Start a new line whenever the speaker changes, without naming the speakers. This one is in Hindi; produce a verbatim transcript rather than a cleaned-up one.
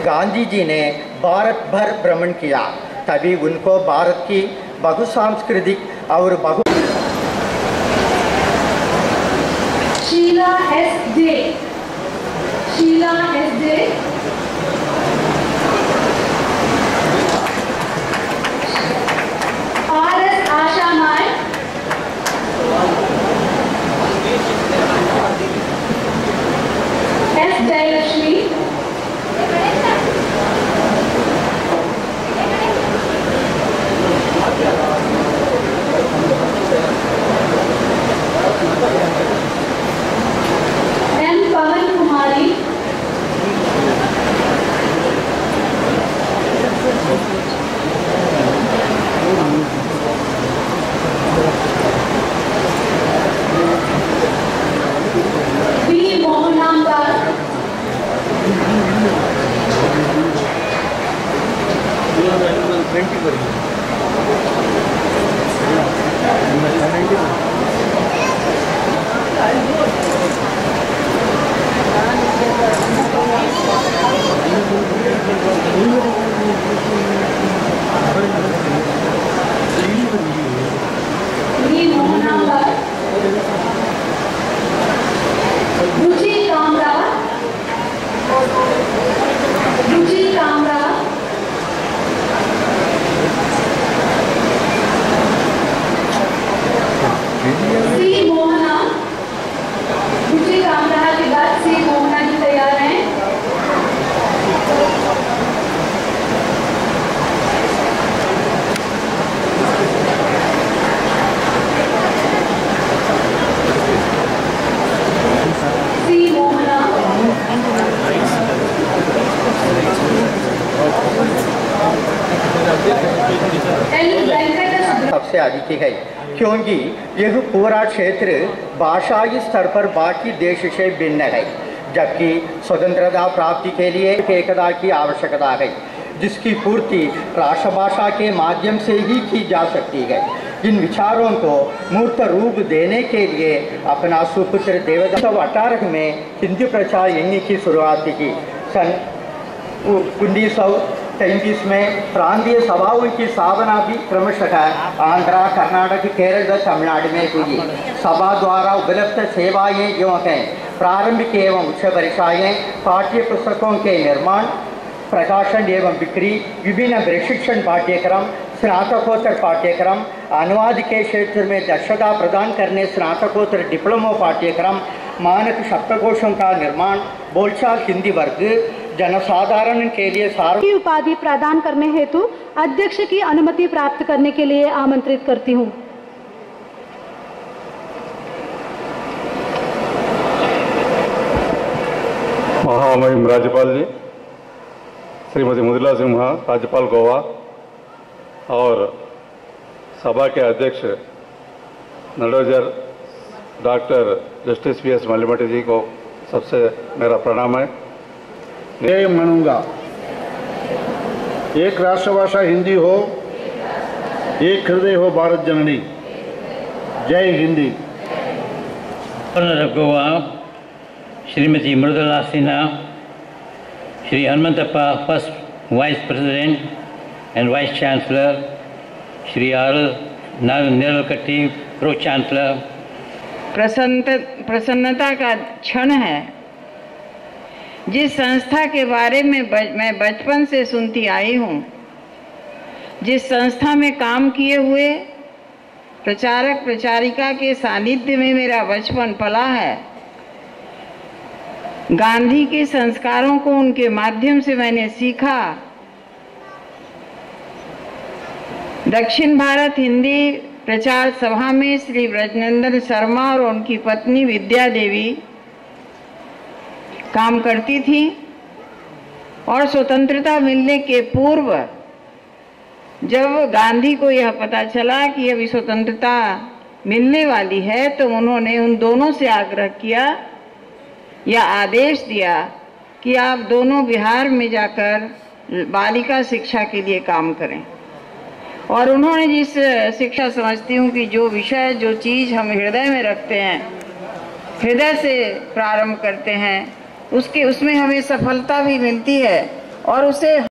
गांधी जी ने भारत भर भ्रमण किया, तभी उनको भारत की बहुसांस्कृतिक और बहु
Sheela S J Sheela S J R S Asha Nayak S Jayalakshmi M Pavan Kumari B Mohanamdar B Mohanamdar Ruchi Kamra Ruchi Kamra C Mohana Ruchi Kamra के बाद सी मोहना जी तैयार हैं। सी मोहना एल वेंकटेश
सबसे अधिक है, क्योंकि यह पूरा क्षेत्र भाषाई स्तर पर बाकी देश से भिन्न है, जबकि स्वतंत्रता प्राप्ति के लिए एकता की आवश्यकता है, जिसकी पूर्ति राष्ट्रभाषा के माध्यम से ही की जा सकती है। इन विचारों को मूर्त रूप देने के लिए अपना सुपुत्र देवदास अठारह में हिंदी प्रचार यज्ञ की शुरुआत की। सन उन्नीस सौ तैंतीस में प्रांतीय सभाओं की स्थापना भी क्रमशः आंध्रा, कर्नाटक, केरल, तमिलनाडु में हुई। सभा द्वारा उपलब्ध सेवाएं जो हैं प्रारंभिक एवं उच्च परीक्षाएँ, पाठ्य पुस्तकों के निर्माण, प्रकाशन एवं बिक्री, विभिन्न प्रशिक्षण पाठ्यक्रम, स्नातकोत्तर पाठ्यक्रम, अनुवाद के क्षेत्र में दक्षता प्रदान करने स्नातकोत्तर डिप्लोमा पाठ्यक्रम, मानक शब्दकोशों का निर्माण, बोलचाल हिंदी वर्ग, जनसाधारण के लिए
की उपाधि प्रदान करने हेतु अध्यक्ष की अनुमति प्राप्त करने के लिए आमंत्रित करती हूँ।
महामहिम राज्यपाल जी श्रीमती मृदुला सिन्हा, राज्यपाल गोवा, और सभा के अध्यक्ष Nadoja doctor justice P S Mallimatti ji को सबसे मेरा प्रणाम है।
मैं मानूंगा एक राष्ट्रभाषा हिंदी हो, एक हृदय हो भारत जननी। जय Hindi.
Governor of Goa Shrimati Mridula Sinha, Shri Hanumanthappa first vice president and vice chancellor, Shri R Neralkatti pro chancellor.
प्रसन्न प्रसन्नता का क्षण है। जिस संस्था के बारे में बच, मैं बचपन से सुनती आई हूँ, जिस संस्था में काम किए हुए प्रचारक प्रचारिका के सानिध्य में मेरा बचपन पला है, गांधी के संस्कारों को उनके माध्यम से मैंने सीखा। दक्षिण भारत हिंदी प्रचार सभा में श्री ब्रजनंदन शर्मा और उनकी पत्नी विद्या देवी काम करती थी, और स्वतंत्रता मिलने के पूर्व जब गांधी को यह पता चला कि अभी स्वतंत्रता मिलने वाली है, तो उन्होंने उन दोनों से आग्रह किया या आदेश दिया कि आप दोनों बिहार में जाकर बालिका शिक्षा के लिए काम करें। और उन्होंने जिस शिक्षा समझती हूँ कि जो विषय जो चीज़ हम हृदय में रखते हैं, हृदय से प्रारंभ करते हैं, उसके उसमें हमें सफलता भी मिलती है और उसे